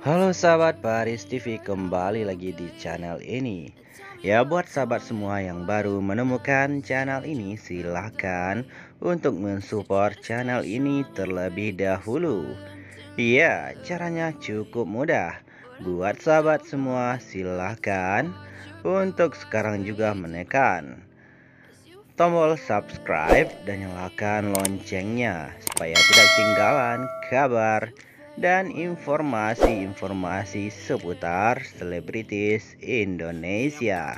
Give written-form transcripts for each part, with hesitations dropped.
Halo sahabat Baris TV, kembali lagi di channel ini. Ya, buat sahabat semua yang baru menemukan channel ini, silahkan untuk mensupport channel ini terlebih dahulu. Iya, caranya cukup mudah. Buat sahabat semua, silahkan untuk sekarang juga menekan tombol subscribe dan nyalakan loncengnya supaya tidak ketinggalan kabar dan informasi-informasi seputar selebritis Indonesia.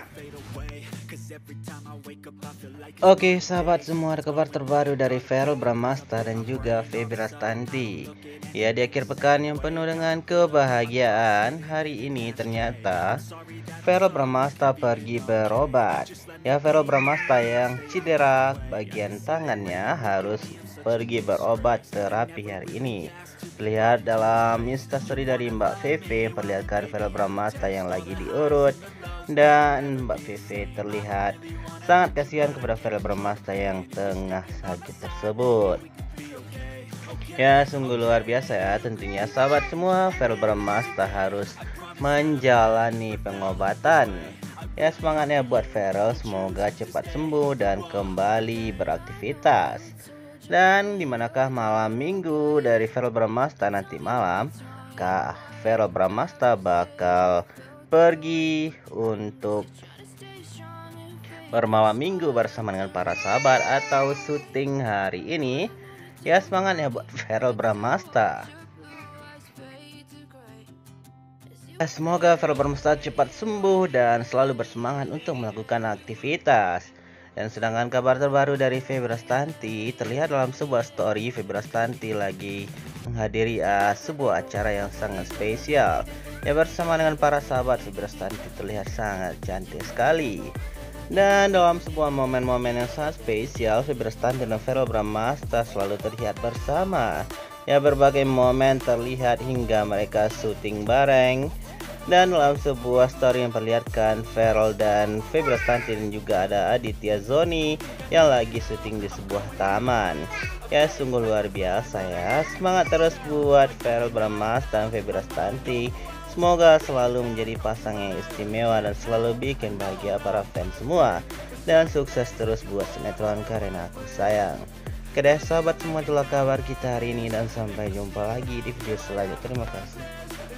Oke sahabat semua, ada kabar terbaru dari Verrell Bramasta dan juga Feby Rastanti. Ya, di akhir pekan yang penuh dengan kebahagiaan, hari ini ternyata Verrell Bramasta pergi berobat. Ya, Verrell Bramasta yang cedera bagian tangannya harus pergi berobat terapi hari ini. Terlihat dalam instastory dari Mbak Feve memperlihatkan Verrell Bramasta yang lagi diurut, dan Mbak Feve terlihat sangat kasihan kepada Verrell Bramasta yang tengah sakit tersebut. Ya, sungguh luar biasa ya. Tentunya sahabat semua, Verrell Bramasta harus menjalani pengobatan. Ya, semangatnya buat Verrell, semoga cepat sembuh dan kembali beraktivitas. Dan dimanakah malam minggu dari Verrell Bramasta nanti malam? Kah Verrell Bramasta bakal pergi untuk bermalam minggu bersama dengan para sahabat atau syuting hari ini? Ya, semangatnya buat Verrell Bramasta. Semoga Verrell Bramasta cepat sembuh dan selalu bersemangat untuk melakukan aktivitas. Dan sedangkan kabar terbaru dari Feby Rastanti, terlihat dalam sebuah story Feby Rastanti lagi menghadiri sebuah acara yang sangat spesial. Ya, bersama dengan para sahabat, Feby Rastanti terlihat sangat cantik sekali. Dan dalam sebuah momen-momen yang sangat spesial, Feby Rastanti dan Verrell Bramasta selalu terlihat bersama. Ya, berbagai momen terlihat hingga mereka syuting bareng. Dan dalam sebuah story yang perlihatkan Verrell dan Feby Rastanti dan juga ada Aditya Zoni yang lagi syuting di sebuah taman. Ya, sungguh luar biasa ya. Semangat terus buat Verrell Bramasta dan Feby Rastanti. Semoga selalu menjadi pasangan yang istimewa dan selalu bikin bahagia para fans semua. Dan sukses terus buat sinetron Karena Aku Sayang. Oke deh sahabat semua, itulah kabar kita hari ini dan sampai jumpa lagi di video selanjutnya. Terima kasih.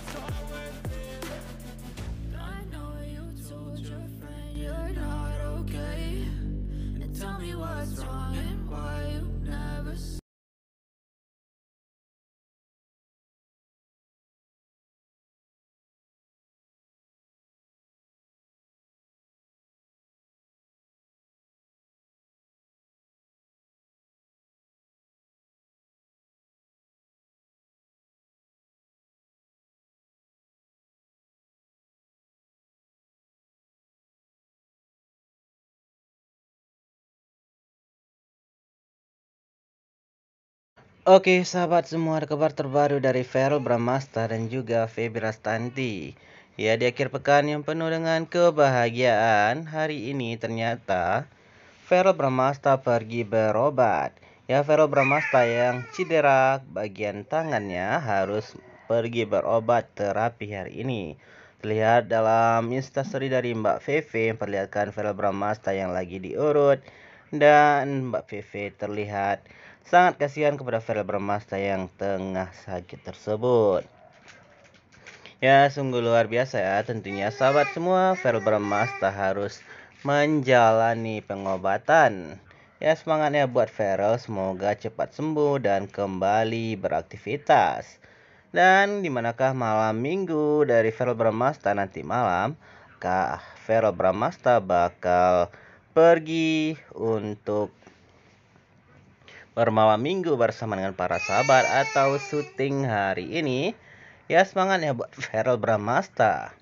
Oke sahabat semua, ada kabar terbaru dari Verrell Bramasta dan juga Feby Rastanti. Ya, di akhir pekan yang penuh dengan kebahagiaan, hari ini ternyata Verrell Bramasta pergi berobat. Ya, Verrell Bramasta yang cedera bagian tangannya harus pergi berobat terapi hari ini. Terlihat dalam instastory dari Mbak Feve memperlihatkan Verrell Bramasta yang lagi diurut, dan Mbak Feve terlihat sangat kasihan kepada Verrell Bramasta yang tengah sakit tersebut. Ya, sungguh luar biasa ya. Tentunya sahabat semua, Verrell Bramasta harus menjalani pengobatan. Ya, semangatnya buat Verrell, semoga cepat sembuh dan kembali beraktivitas. Dan dimanakah malam minggu dari Verrell Bramasta nanti malam? Kah Verrell Bramasta bakal pergi untuk bermalam minggu bersama dengan para sahabat atau syuting hari ini? Ya, semangatnya buat Verrell Bramasta.